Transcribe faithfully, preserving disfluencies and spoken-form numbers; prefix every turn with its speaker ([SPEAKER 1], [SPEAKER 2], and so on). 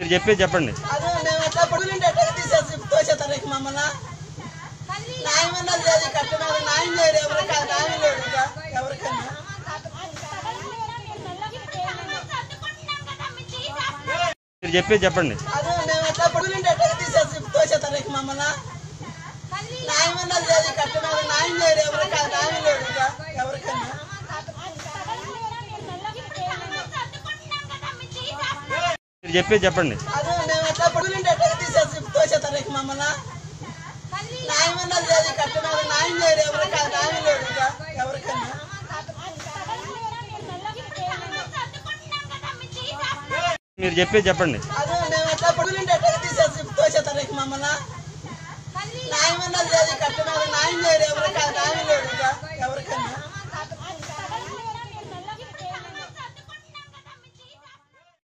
[SPEAKER 1] మీరు చెప్పేది చెప్పండి.
[SPEAKER 2] అదే మేము ఎట్లా పొడుగుంటే ఎట్లా తీసేసి తోసేస్తారు ఇక మమ్మల్ని. న్యాయం అన్నది లేదు, కట్టమైన న్యాయం లేదు, ఎవరికి న్యాయం లేదు ఇక ఎవరికైనా.
[SPEAKER 1] మీరు చెప్పేది చెప్పండి.
[SPEAKER 2] అదే మేము ఎట్లా పొడుగుంటే ఎట్లా తీసేసి తోసేస్తారు ఇక మమ్మల్ని. న్యాయం అన్నది లేదు, కట్టమైన న్యాయం లేదు, ఎవరికి న్యాయం లేదు ఇక ఎవరికైనా.
[SPEAKER 1] మీరు చెప్పేది చెప్పండి.
[SPEAKER 2] అదే మేము ఎట్లా పొడుగుంటే ఎట్లా తీసేసి తోసేస్తారు ఇక మమ్మల్ని. న్యాయం అన్నది లేదు, కట్టమైన న్యాయం లేదు, ఎవరికి న్యాయం లేదు ఇక ఎవరికైనా.
[SPEAKER 1] మీరు చెప్పేది చెప్పండి.
[SPEAKER 2] అదే మేము ఎట్లా పొడుగుంటే ఎట్లా తీసేసి తోసేస్తారు ఇక మమ్మల్ని. న్యాయం అన్నది లేదు, కట్టమైన న్యాయం లేదు, ఎవరికి న్యాయం లేదు ఇక ఎవరికైనా.